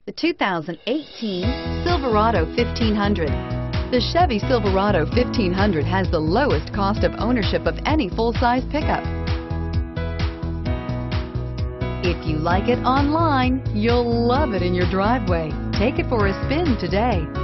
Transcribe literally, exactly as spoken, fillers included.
The two thousand eighteen Silverado fifteen hundred. The Chevy Silverado fifteen hundred has the lowest cost of ownership of any full-size pickup. If you like it online, you'll love it in your driveway. Take it for a spin today.